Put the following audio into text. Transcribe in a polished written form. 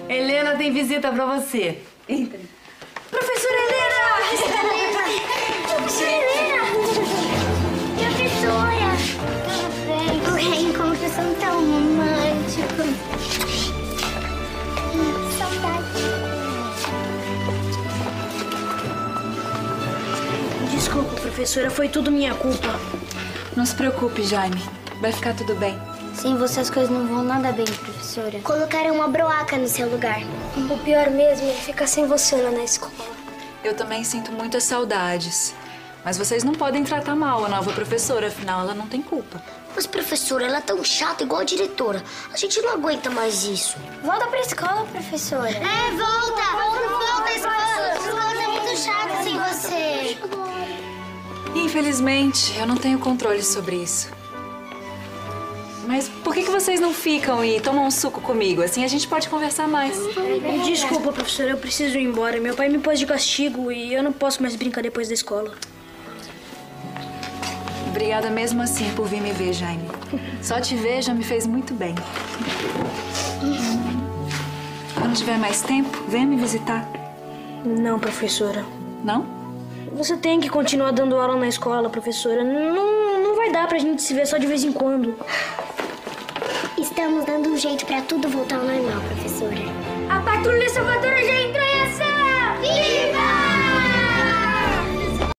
Helena tem visita pra você. Entra. Professora Helena! Professora Helena! Professora! Tudo bem? O reencontro são tão românticos. Saudade. Desculpa, professora, foi tudo minha culpa. Não se preocupe, Jaime. Vai ficar tudo bem. Sem você as coisas não vão nada bem, professora. Colocaram uma broaca no seu lugar. O pior mesmo é ficar sem você lá na escola. Eu também sinto muitas saudades. Mas vocês não podem tratar mal a nova professora, afinal ela não tem culpa. Mas, professora, ela é tão chata igual a diretora. A gente não aguenta mais isso. Volta pra escola, professora. Volta à escola. A escola é muito chata sem você. Infelizmente, eu não tenho controle sobre isso. Mas por que vocês não ficam e tomam um suco comigo? Assim a gente pode conversar mais. Desculpa, professora, eu preciso ir embora. Meu pai me pôs de castigo e eu não posso mais brincar depois da escola. Obrigada mesmo assim por vir me ver, Jaime. Só te ver já me fez muito bem. Quando tiver mais tempo, venha me visitar. Não, professora. Não? Você tem que continuar dando aula na escola, professora. Não vai dar pra gente se ver só de vez em quando. Estamos dando um jeito pra tudo voltar ao normal, professora. A patrulha salvadora já entrou!